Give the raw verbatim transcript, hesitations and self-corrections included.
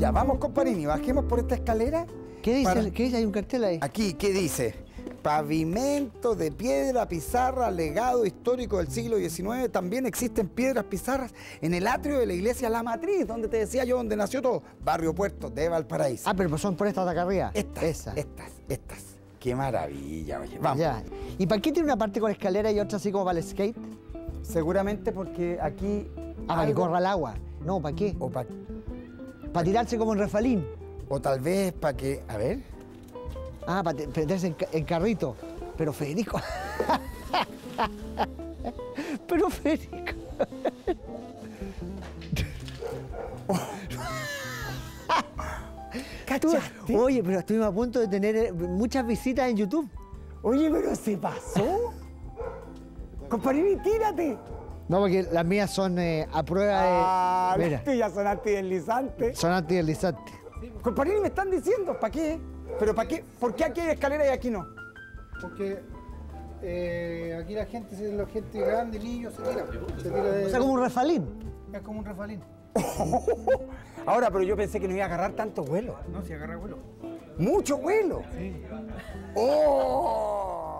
Ya, vamos, Comparini, bajemos por esta escalera. ¿Qué dice? Para... ¿Qué dice? Hay un cartel ahí. Aquí, ¿qué dice? Pavimento de piedra, pizarra, legado histórico del siglo diecinueve. También existen piedras pizarras en el atrio de la iglesia La Matriz, donde te decía yo, donde nació todo. Barrio Puerto de Valparaíso. Ah, pero pues son por estas de acá arriba. Estas, Esa. estas, estas. Qué maravilla, oye. Vamos. Ya. ¿Y para qué tiene una parte con escalera y otra así como para el skate? Seguramente porque aquí... Ah, para que algo- corra el agua. No, ¿para qué? O, pa- Para tirarse como en refalín. o tal vez para que... A ver... Ah, para te- meterse en, ca- en carrito. Pero Federico. Pero Federico. Tú- ¿Cachaste? Oye, pero estuvimos a punto de tener eh, muchas visitas en YouTube. Oye, pero se pasó. Comparini, tírate. No, porque las mías son eh, a prueba de... Ah, Mira, las tuyas son antideslizantes. son antideslizantes. Comparini, me están diciendo, ¿para qué? ¿Pero para qué? ¿Por qué aquí hay escalera y aquí no? Porque eh, aquí la gente, se- la gente grande, niños, se tira. Se tira de, O sea, como un refalín. es como un refalín. Ahora, pero yo pensé que no iba a agarrar tanto vuelo. No, si agarra vuelo. ¡Mucho vuelo! Sí. ¡Oh!